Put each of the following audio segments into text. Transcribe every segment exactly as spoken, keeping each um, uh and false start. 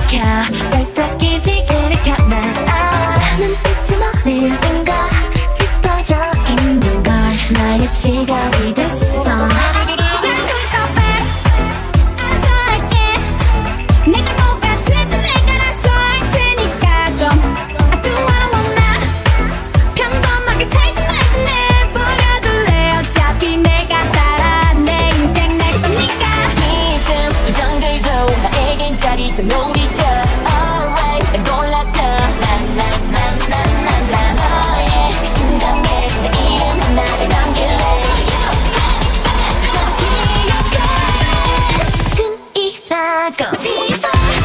켜 발딱 끼지기를 켜나 눈빛이 너를 생각 짙어져 있는 걸 나의 시간이 됐어. 놀이터 alright 난 골랐어 나나나나나나 너의 심장에 내 이름 하나를 남길래 지금이라고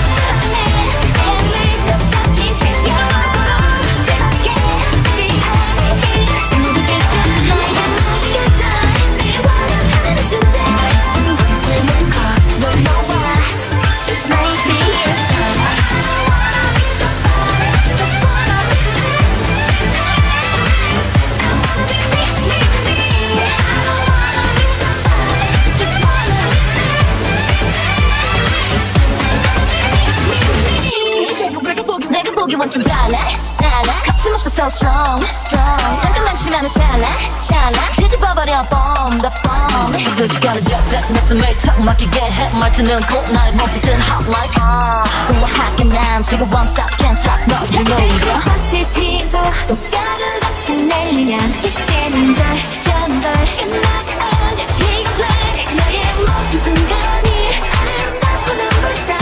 좀 달라 달라 거침없어 so strong strong 잠깐만 치면 찰나 찰나 뒤집어버려 bomb the bomb 그 시간을 잡아 내 숨을 턱 막히게 해 말투는 cool 나의 몸짓은 hot like 우아하게 난 지금 one stop can't stop no you know it 꽃이 피고 꽃가루 같은 날리면 직진은 절정절 끝나지 않은 big flag 나의 모든 순간이 아름답고 눈물싸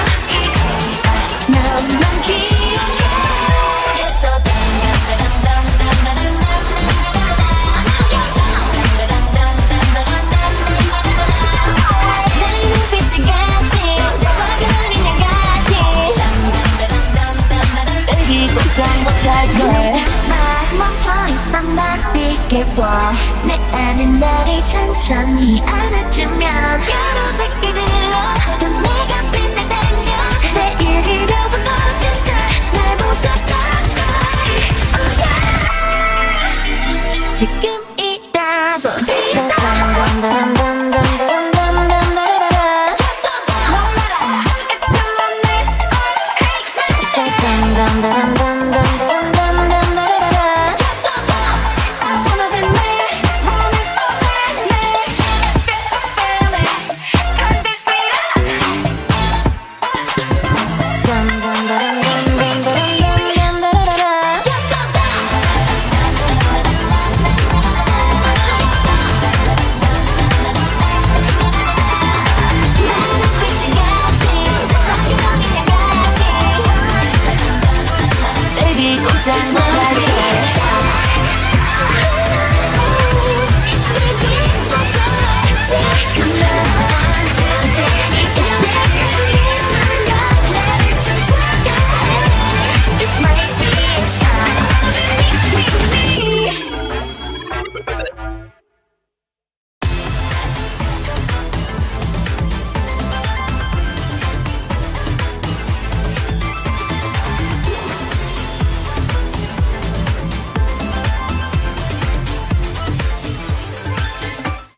나만 기억해. 멈춰있던 나를 깨워 내 안에 나를 천천히 안아주면 여러 색깔들로 또 내가 빛나다면 내일 잃어본 어젠 날 보살펴 지금